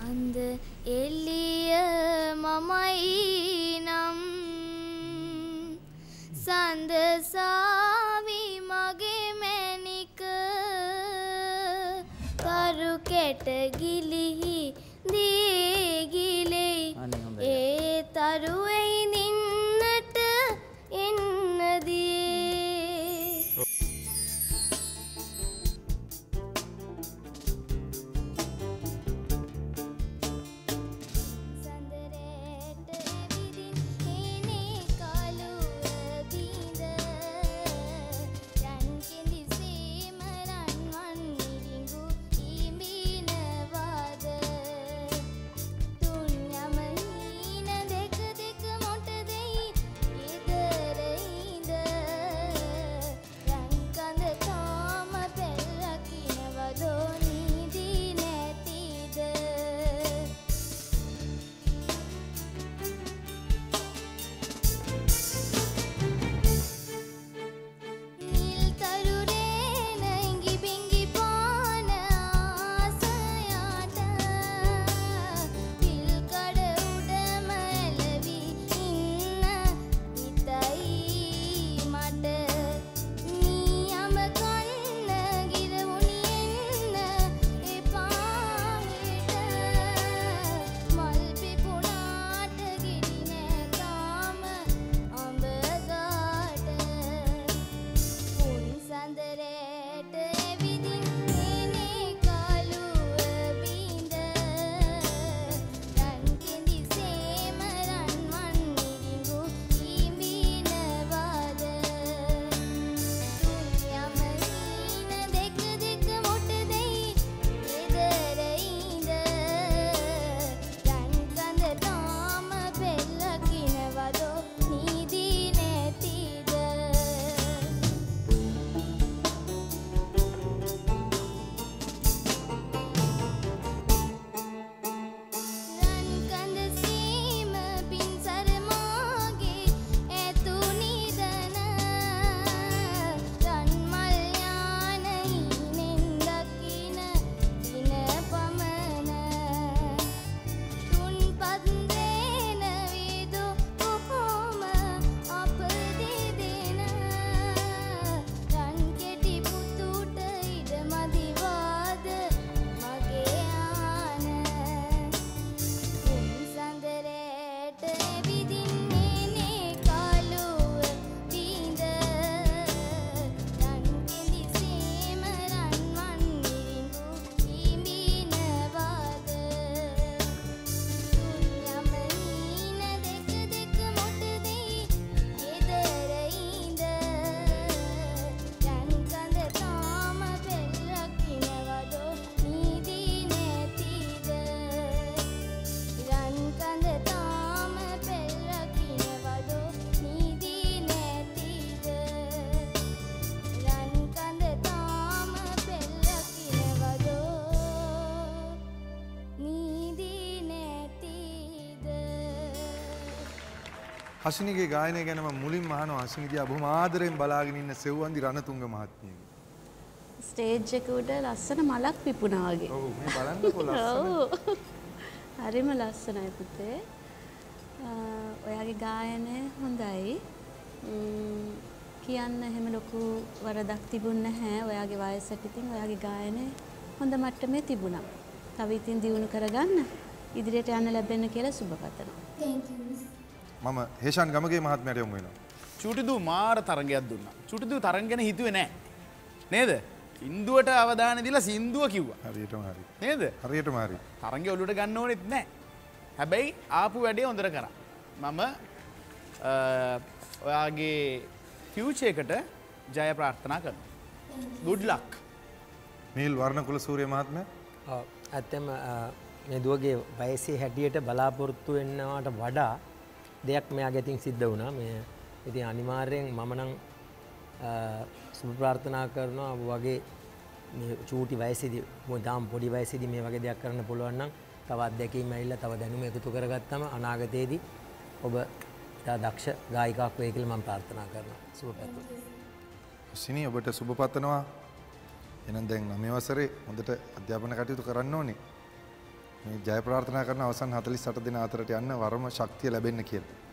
අන්ද එළිය මමයි නම් සඳසාවි මගේ මැණික තරු කැට ගිලිහි දීගිලෙයි ඒ තරුවෙයි නින්නට එන්නදී හසිනිගේ ගායනය ගැන මම මුලින්ම අහනවා හසිනි දිහා බොහොම ආදරෙන් බලාගෙන ඉන්න සෙව්වන්දි රණතුංග මහත්මියගේ. ස්ටේජ් එක උඩ ලස්සන මලක් පිපුණා වගේ. ඔව් මේ බලන්නකෝ ලස්සන. හරිම ලස්සනයි පුතේ. ඔයාගේ ගායනය හොඳයි. කියන්න එහෙම ලොකු වරදක් තිබුණ නැහැ. ඔයාගේ වයසට ඉතින් ඔයාගේ ගායනය හොඳ මට්ටමේ තිබුණා. තව ඉතින් දියුණු කරගන්න ඉදිරියට යන්න ලැබෙන්න කියලා සුබ පතනවා. Thank you. මම හේෂාන් ගමගේ මහත්මයාට යොමු වෙනවා. චූටිදූ මාර තරගයක් දුන්නා. චූටිදූ තරංග ගැන හිතුවේ නැහැ. නේද? ඉන්දුවට අවධානය දීලා සින්දුව කිව්වා. හරියටම හරි. නේද? හරියටම හරි. තරංගේ ඔලුවට ගන්න ඕනෙත් නැහැ. හැබැයි ආපු වැඩේ හොඳට කරා. මම ඔයාගේ ෆියුචර් එකට ජය ප්‍රාර්ථනා කරනවා. good luck. නීල් වර්ණකුල සූර්ය මහත්මයා. ඔව් ඇත්තම මේ දුවගේ වයසේ හැටියට බලාපොරොත්තු වෙනවට වඩා දෙයක් මෙයාගේ අතින් සිද්ධ වුණා. මේ ඉතින් අනිවාර්යෙන් මම නම් සුබ ප්‍රාර්ථනා කරනවා වගේ මේ චූටි වයසේදී මොදාම් පොඩි වයසේදී මේ වගේ දෙයක් කරන්න පුළුවන් නම් තව අත්දැකීම් ඇවිල්ලා තව දැනුම එකතු කරගත්තම අනාගතයේදී ඔබ ඉතා දක්ෂ ගායිකාවක් වෙයි කියලා මම ප්‍රාර්ථනා කරනවා. සුබ පැතුම්. හසිනි ඔබට සුබ පතනවා. එහෙනම් දැන් 9 වසරේ හොඳට අධ්‍යාපන කටයුතු කරන්න ඕනේ. මේ ජය ප්‍රාර්ථනා කරන අවසන් 48 දෙනා අතරට යන්න වරම ශක්තිය ලැබෙන්න කියලා.